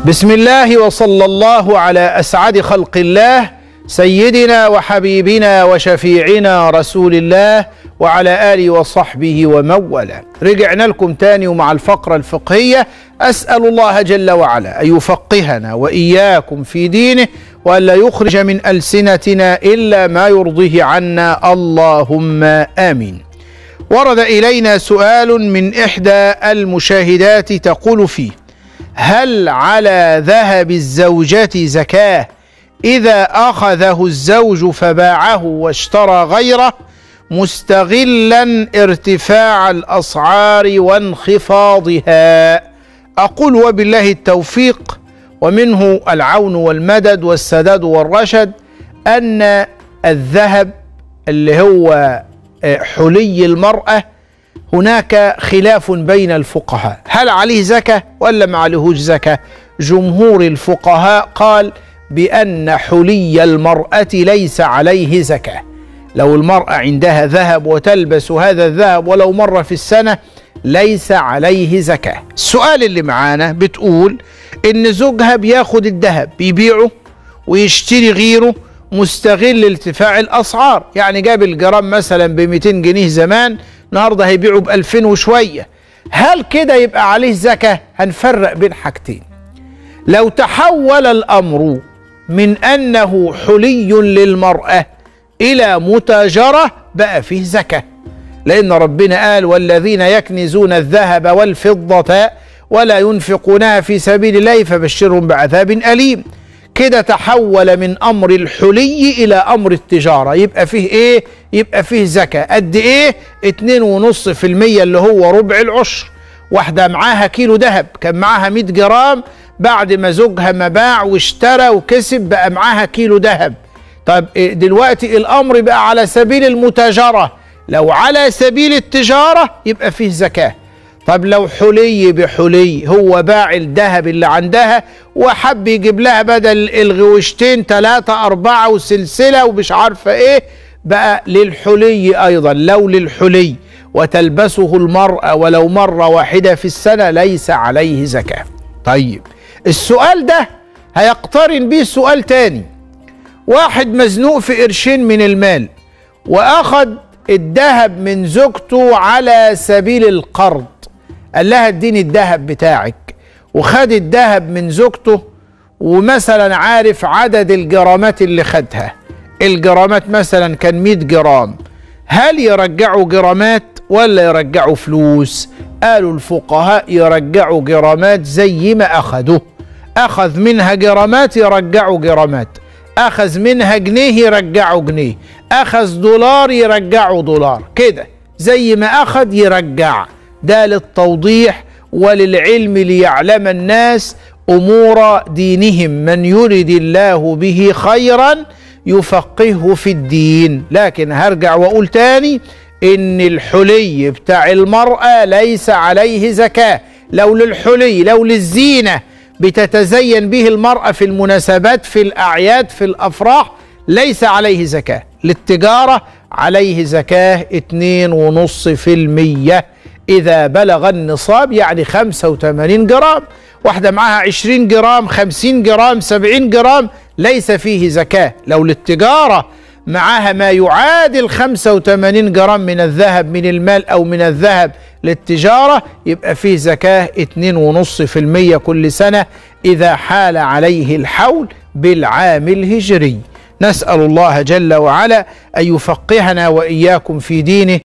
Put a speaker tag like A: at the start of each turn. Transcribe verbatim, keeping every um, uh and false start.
A: بسم الله وصلى الله على أسعد خلق الله سيدنا وحبيبنا وشفيعنا رسول الله وعلى آله وصحبه ومن والاه. رجعنا لكم تاني ومع الفقرة الفقهية. أسأل الله جل وعلا أن يفقهنا وإياكم في دينه وأن لا يخرج من ألسنتنا إلا ما يرضيه عنا، اللهم آمين. ورد إلينا سؤال من إحدى المشاهدات تقول فيه: هل على ذهب الزوجة زكاة إذا أخذه الزوج فباعه واشترى غيره مستغلا ارتفاع الأسعار وانخفاضها؟ أقول وبالله التوفيق ومنه العون والمدد والسداد والرشد أن الذهب اللي هو حلي المرأة هناك خلاف بين الفقهاء، هل عليه زكاة ولا ما عليهوش زكاة؟ جمهور الفقهاء قال بأن حلي المرأة ليس عليه زكاة. لو المرأة عندها ذهب وتلبس هذا الذهب ولو مرة في السنة ليس عليه زكاة. السؤال اللي معانا بتقول إن زوجها بياخد الذهب بيبيعه ويشتري غيره مستغل ارتفاع الأسعار، يعني جاب الجرام مثلا ب مئتين جنيه زمان، النهارده هيبيعه ب ألفين وشوية. هل كده يبقى عليه زكاة؟ هنفرق بين حاجتين. لو تحول الأمر من أنه حلي للمرأة إلى متاجرة بقى فيه زكاة، لأن ربنا قال: والذين يكنزون الذهب والفضة ولا ينفقونها في سبيل الله فبشرهم بعذاب أليم. كده تحول من أمر الحلي إلى أمر التجارة، يبقى فيه إيه؟ يبقى فيه زكاة. قد إيه؟ اتنين ونص في المية اللي هو ربع العشر. واحدة معاها كيلو ذهب، كان معاها مئة جرام، بعد ما زوجها ما باع واشترى وكسب بقى معاها كيلو ذهب. طب دلوقتي الأمر بقى على سبيل المتاجرة، لو على سبيل التجارة يبقى فيه زكاة. طب لو حلي بحلي، هو باع الذهب اللي عندها وحب يجيب لها بدل الغوشتين ثلاثة أربعة وسلسلة ومش عارفة إيه، بقى للحلي أيضا. لو للحلي وتلبسه المرأة ولو مرة واحدة في السنة ليس عليه زكاة. طيب السؤال ده هيقترن به سؤال تاني. واحد مزنوق في قرشين من المال وأخذ الذهب من زوجته على سبيل القرض، قال لها اديني الذهب بتاعك، وخد الذهب من زوجته ومثلا عارف عدد الجرامات اللي خدها، الجرامات مثلا كان مئة جرام، هل يرجعوا جرامات ولا يرجعوا فلوس؟ قالوا الفقهاء يرجعوا جرامات زي ما أخذوا. أخذ منها جرامات يرجعوا جرامات، أخذ منها جنيه يرجعوا جنيه، أخذ دولار يرجعوا دولار، كده زي ما أخذ يرجع. ده للتوضيح وللعلم ليعلم الناس أمور دينهم، من يرد الله به خيرا يفقهه في الدين. لكن هرجع وأقول تاني إن الحلي بتاع المرأة ليس عليه زكاة. لو للحلي، لو للزينة بتتزين به المرأة في المناسبات في الأعياد في الأفراح ليس عليه زكاة. للتجارة عليه زكاة اتنين ونص في المية إذا بلغ النصاب، يعني خمسة وثمانين جرام. واحدة معها عشرين جرام، خمسين جرام، سبعين جرام ليس فيه زكاة. لو للتجارة معها ما يعادل خمسة وثمانين جرام من الذهب من المال أو من الذهب للتجارة يبقى فيه زكاة اتنين ونص في المية كل سنة إذا حال عليه الحول بالعام الهجري. نسأل الله جل وعلا أن يفقهنا وإياكم في دينه.